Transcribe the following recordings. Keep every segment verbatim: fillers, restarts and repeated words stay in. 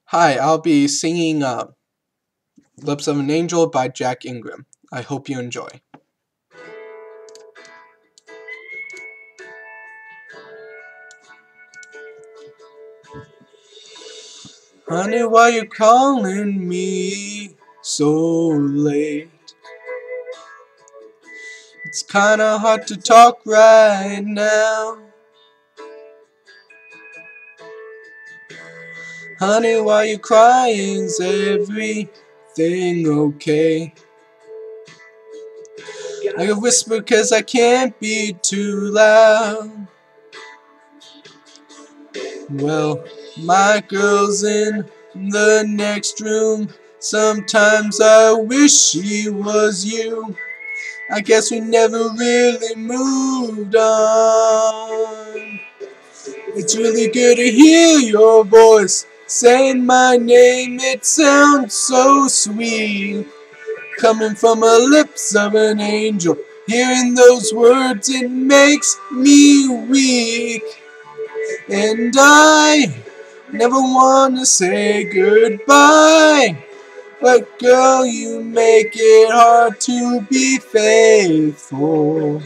Hi, I'll be singing uh, Lips of an Angel by Jack Ingram. I hope you enjoy. Honey, why you calling me so late? It's kinda hard to talk right now. Honey, why you crying? Is everything okay? I can whisper cause I can't be too loud. Well, my girl's in the next room. Sometimes I wish she was you. I guess we never really moved on. It's really good to hear your voice saying my name. It sounds so sweet, coming from the lips of an angel. Hearing those words, it makes me weak. And I never wanna say goodbye, but girl, you make it hard to be faithful.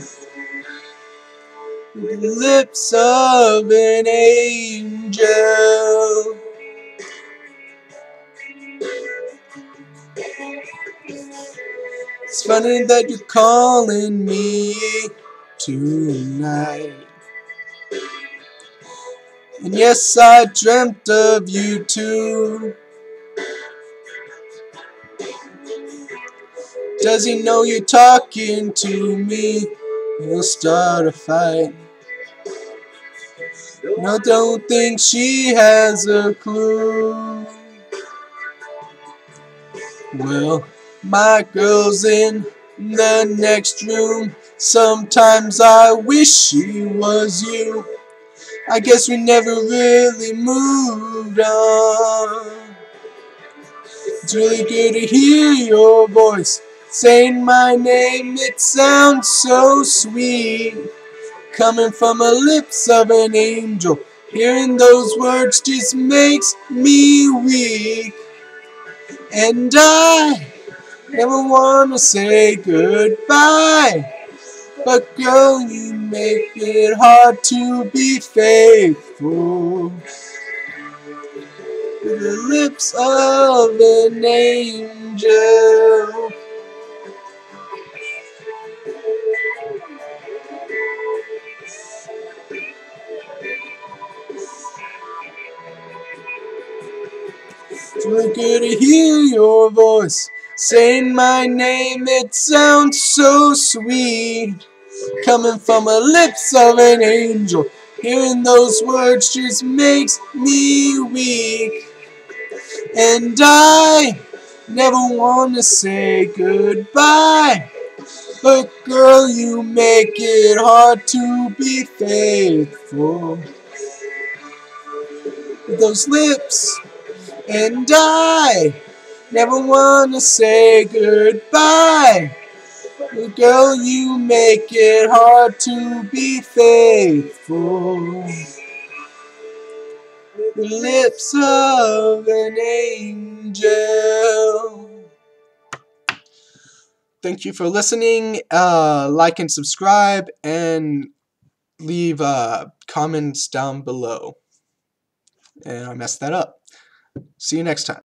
With the lips of an angel. It's funny that you're calling me tonight. And yes, I dreamt of you too. Does he know you're talking to me? He'll start a fight. No, don't think she has a clue. Well, my girl's in the next room. Sometimes I wish she was you. I guess we never really moved on. It's really good to hear your voice saying my name. It sounds so sweet, coming from the lips of an angel. Hearing those words just makes me weak. And I never wanna say goodbye, but girl, you make it hard to be faithful. With the lips of an angel. It's really good to hear your voice saying my name. It sounds so sweet, coming from the lips of an angel. Hearing those words just makes me weak. And I never want to say goodbye, but girl, you make it hard to be faithful. With those lips, and I never want to say goodbye, but girl, you make it hard to be faithful. The lips of an angel. Thank you for listening. Uh, like and subscribe, and leave uh, comments down below. And I messed that up. See you next time.